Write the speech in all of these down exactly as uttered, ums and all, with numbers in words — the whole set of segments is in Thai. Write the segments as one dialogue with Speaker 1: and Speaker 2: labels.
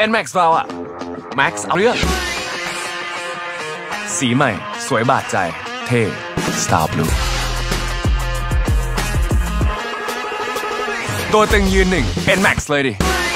Speaker 1: นแม็กซ์เราอะแม็กซ์เอาเรื่องสีใหม่สวยบาดใจเท่ Star Blue ตัวตึงยืนหนึ่ง เอ็น แม็กซ์ เลยดิ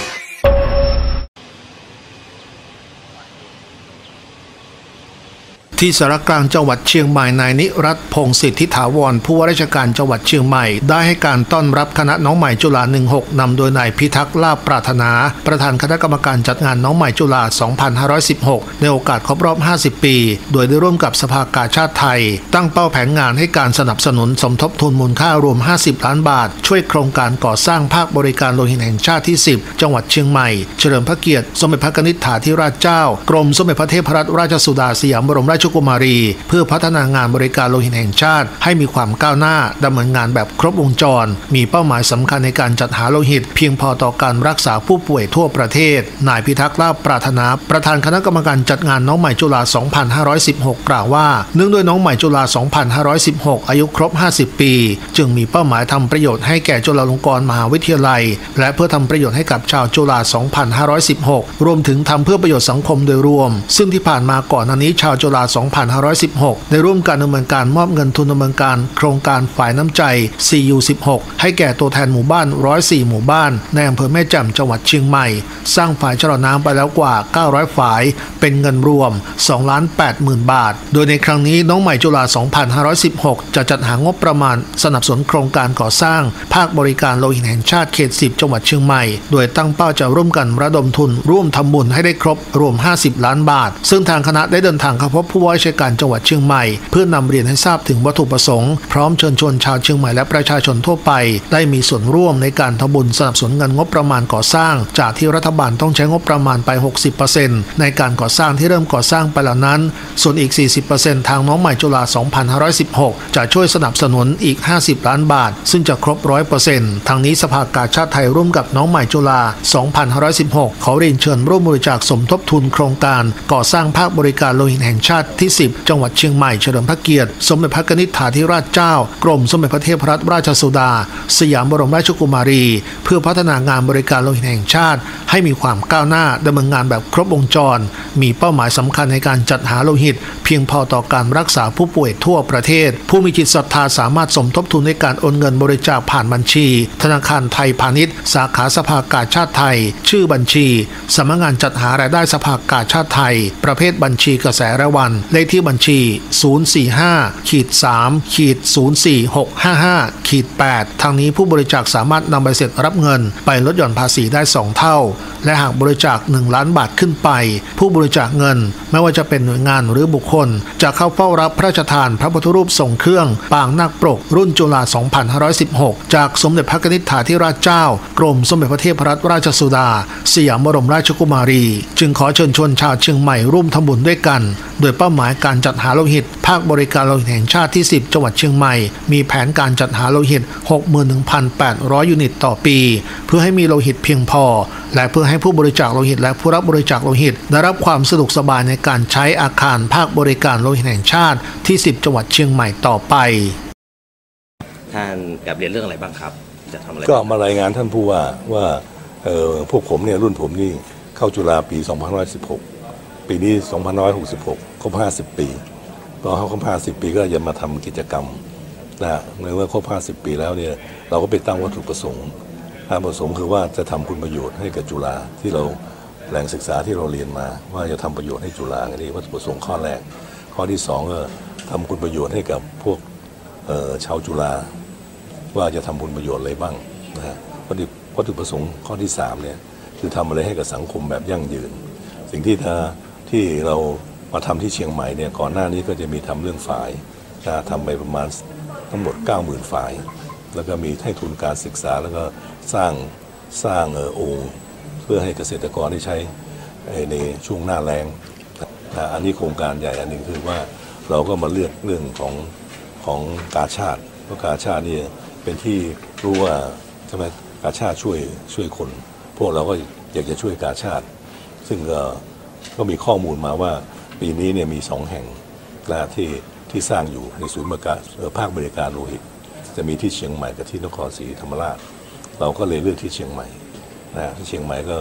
Speaker 2: ที่สารกลางจังหวัดเชียงใหม่นายนิรัตน์พงศ์สิทธิถาวรผู้ว่าราชการจังหวัดเชียงใหม่ได้ให้การต้อนรับคณะน้องใหม่จุฬาหนึ่งหกนำโดยนายพิทักษ์ลาภปรารถนาประธานคณะกรรมการจัดงานน้องใหม่จุฬาสองพันห้าร้อยสิบหกในโอกาสครบรอบห้าสิบปีโดยได้ร่วมกับสภากาชาดไทยตั้งเป้าแผนงานให้การสนับสนุนสมทบทุนมูลค่ารวมห้าสิบล้านบาทช่วยโครงการก่อสร้างภาคบริการโลหิตแห่งชาติที่สิบจังหวัดเชียงใหม่เฉลิมพระเกียรติสมเด็จพระนิธิถาธิราชเจ้ากรมสมเด็จพระเทพรัตนราชสุดาสยามบรมราชกุมารีเพื่อพัฒนางานบริการโลหิตแห่งชาติให้มีความก้าวหน้าดำเนินงานแบบครบวงจรมีเป้าหมายสำคัญในการจัดหาโลหิตเพียงพอต่อการรักษาผู้ป่วยทั่วประเทศนายพิทักษ์ลาภปรารถนาประธานคณะกรรมการจัดงานน้องใหม่จุฬาสองพันห้าร้อยสิบหกกล่าวว่าเนื่องด้วยน้องใหม่จุฬาสองพันห้าร้อยสิบหกอายุครบห้าสิบปีจึงมีเป้าหมายทำประโยชน์ให้แก่จุฬาลงกรณ์มหาวิทยาลัยและเพื่อทำประโยชน์ให้กับชาวจุฬาสองพันห้าร้อยสิบหกรวมถึงทำเพื่อประโยชน์สังคมโดยรวมซึ่งที่ผ่านมาก่อนหน้านี้ชาวจุฬาสองพันห้าร้อยสิบหกได้ร่วมกันดำเนินการมอบเงินทุนดำเนินการโครงการฝ่ายน้ำใจ ซี ยู สิบหก ให้แก่ตัวแทนหมู่บ้านหนึ่งร้อยสี่หมู่บ้านในอำเภอแม่แจ่มจังหวัดเชียงใหม่สร้างฝ่ายชะลอน้ำไปแล้วกว่าเก้าร้อยฝ่ายเป็นเงินรวม สองล้านแปดหมื่น บาทโดยในครั้งนี้น้องใหม่จุฬาสองพันห้าร้อยสิบหกจะจัดหางบประมาณสนับสนุนโครงการก่อสร้างภาคบริการโลหิตแห่งชาติเขตสิบจังหวัดเชียงใหม่โดยตั้งเป้าจะร่วมกันระดมทุนร่วมทำบุญให้ได้ครบรวมห้าสิบล้านบาทซึ่งทางคณะได้เดินทางเข้าพบผู้ว่าราชการจังหวัดเชียงใหม่เพื่อนำเรียนให้ทราบถึงวัตถุประสงค์พร้อมเชิญชวนชาวเชียงใหม่และประชาชนทั่วไปได้มีส่วนร่วมในการทำบุญสนับสนุนเงินงบประมาณก่อสร้างจากที่รัฐบาลต้องใช้งบประมาณไป หกสิบเปอร์เซ็นต์ ในการก่อสร้างที่เริ่มก่อสร้างไปแล้วนั้นส่วนอีก สี่สิบเปอร์เซ็นต์ ทางน้องใหม่จุฬาสองพันห้าร้อยสิบหกจะช่วยสนับสนุนอีกห้าสิบล้านบาทซึ่งจะครบ ร้อยเปอร์เซ็นต์ ทางนี้สภากาชาดไทยร่วมกับน้องใหม่จุฬาสองพันห้าร้อยสิบหกขอเรียนเชิญร่วมบริจาคสมทบทุนโครงการก่อสร้างภาคบริการโลหิตแห่งชาติที่สิบจังหวัดเชียงใหม่เฉลิมพระเกียรติสมเด็จพระนิธิถาธิราชเจ้ากรมสมเด็จพระเทพรัตนราชสุดาสยามบรมราชกุมารีเพื่อพัฒนางานบริการโลหิตแห่งชาติให้มีความก้าวหน้าดำเนินงานแบบครบวงจรมีเป้าหมายสำคัญในการจัดหาโลหิตเพียงพอต่อการรักษาผู้ป่วยทั่วประเทศผู้มีจิตศรัทธาสามารถสมทบทุนในการโอนเงินบริจาคผ่านบัญชีธนาคารไทยพาณิชย์สาขาสภากาชาดไทยชื่อบัญชีสำนักงานจัดหารายได้สภากาชาดไทยประเภทบัญชีกระแสรายวันเลขที่บัญชี ศูนย์ สี่ ห้า สาม ศูนย์ สี่ หก ห้า ห้า แปด ทางนี้ผู้บริจาคสามารถนำใบเสร็จรับเงินไปลดหย่อนภาษีได้สองเท่าและหากบริจาคหนึ่งล้านบาทขึ้นไปผู้บริจาคเงินไม่ว่าจะเป็นหน่วยงานหรือบุคคลจะเข้าเฝ้ารับพระราชทานพระพุทธรูปทรงเครื่องปางนาคปรกรุ่นจุฬาสองพันห้าร้อยสิบหกจากสมเด็จพระนิธิถาธิราชเจ้ากรมสมเด็จพระเทพรัตนราชสุดาสยามบรมราชกุมารีจึงขอเชิญชวนชาวเชียงใหม่ร่วมทำบุญด้วยกันโดยเป้าหมายการจัดหาโลหิตภาคบริการโลหิตแห่งชาติที่สิบจังหวัดเชียงใหม่มีแผนการจัดหาโลหิต หกหมื่นหนึ่งพันแปดร้อย ยูนิตต่อปีเพื่อให้มีโลหิตเพียงพอและเพื่อให้ผู้บริจาคโลหิตและผู้รับบริจาคโลหิตได้รับความสะดวกสบายในการใช้อาคารภาคบริการโลหิตแห่งชาติที่สิบจังหวัดเชียงใหม่ต่อไป
Speaker 3: ท่านกับเรียนเรื่องอะไรบ้างครับจะทำอะไร
Speaker 4: ก็มารายงานท่านผู้ว่าว่าเอ่อพวกผมเนี่ยรุ่นผมนี่เข้าจุฬาปีสองพันห้าร้อยสิบหกปีนี้สองพันห้าร้อยหกสิบหกครบห้าสิบปีพอเขาครบห้าสิบปีก็จะมาทำกิจกรรมนะเมื่อครบห้าสิบปีแล้วเนี่ยเราก็ไปตั้งวัตถุประสงค์วัตถุประสงค์คือว่าจะทำคุณประโยชน์ให้กับจุฬาที่เราแหล่งศึกษาที่เราเรียนมาว่าจะทำประโยชน์ให้จุฬาอันนี้วัตถุประสงค์ข้อแรกข้อที่สองก็ทำคุณประโยชน์ให้กับพวกชาวจุฬาว่าจะทำคุณประโยชน์อะไรบ้างนะฮะวัตถุประสงค์ข้อที่สามเนี่ยคือทำอะไรให้กับสังคมแบบยั่งยืนสิ่งที่ถ้าที่เรามาทำที่เชียงใหม่เนี่ยก่อนหน้านี้ก็จะมีทำเรื่องฝ่ายนะทำไปประมาณทั้งหมด เก้าหมื่น ฝ่ายแล้วก็มีให้ทุนการศึกษาแล้วก็สร้างสร้างเออองค์เพื่อให้เกษตรกรได้ใช้ในช่วงหน้าแล้งนะอันนี้โครงการใหญ่อันหนึ่งคือว่าเราก็มาเลือกเรื่องของของกาชาดเพราะกาชาดนี่เป็นที่รู้ว่าใช่ไหมกาชาดช่วยช่วยคนพวกเราก็อยากจะช่วยกาชาดซึ่งก็ก็มีข้อมูลมาว่าปีนี้เนี่ยมีสองแห่งนะที่ที่สร้างอยู่ในศูนย์บริการภาคบริการโลหิตจะมีที่เชียงใหม่กับที่นครศรีธรรมราชเราก็เลยเลือกที่เชียงใหม่นะที่เชียงใหม่ก็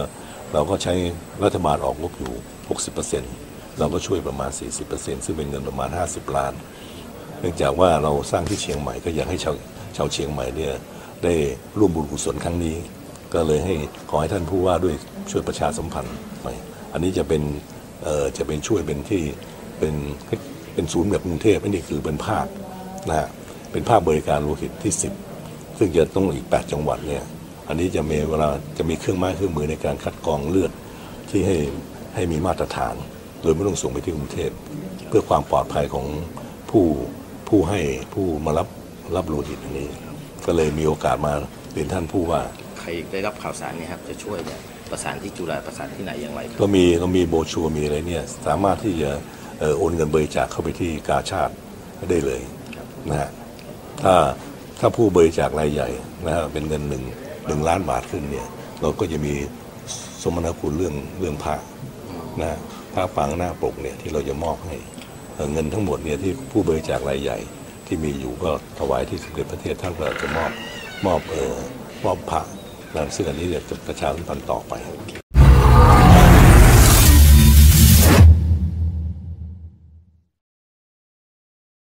Speaker 4: เราก็ใช้รัฐบาลออกงบอยู่ หกสิบเปอร์เซ็นต์ เราก็ช่วยประมาณ สี่สิบเปอร์เซ็นต์ ซึ่งเป็นเงินประมาณ ห้าสิบ ล้านเนื่องจากว่าเราสร้างที่เชียงใหม่ก็อยากให้ชาวชาวเชียงใหม่เนี่ยได้ร่วมบุญกุศลครั้งนี้ก็เลยให้ขอให้ท่านผู้ว่าด้วยช่วยประชาสัมพันธ์หน่อยอันนี้จะเป็นเอ่อจะเป็นช่วยเป็นที่เป็นเป็นศูนย์แบบกรุงเทพอันนี้คือเป็นภาคนะฮะเป็นภาคบริการโลหิตที่สิบซึ่งจะต้องอีกแปดจังหวัดเนี่ยอันนี้จะมีเวลาจะมีเครื่องไม้เครื่องมือในการคัดกรองเลือดที่ให้ให้มีมาตรฐานโดยไม่ต้องส่งไปที่กรุงเทพเพื่อความปลอดภัยของผู้ผู้ให้ผู้มารับรับโลหิตอันนี้ก็เลยมีโอกาสมาเรียนท่านผู้ว่า
Speaker 3: ใครได้รับข่าวสารเนี่ยครับจะช่วยเนี่ยประสานที่จุฬาประสานที่ไหนอย่างไร
Speaker 4: ก็มีเรามีโบชัวมีอะไรเนี่ยสามารถที่จะโอนเงินบริจาคเข้าไปที่กาชาดได้เลยนะฮะถ้าถ้าผู้บริจาครายใหญ่นะฮะเป็นเงินหนึ่งหนึ่งล้านบาทขึ้นเนี่ยเราก็จะมีสมนาคุณเรื่องเรื่องพระนะพระปางหน้าปกเนี่ยที่เราจะมอบให้เงินทั้งหมดเนี่ยที่ผู้บริจาครายใหญ่ที่มีอยู่ก็ถวายที่สมเด็จพระเทพท่านก็จะมอบมอบเอ่อมอบพระนะซึ่งอันนี้เดี๋ยวจะประชาสัมพันธ์ต่อไป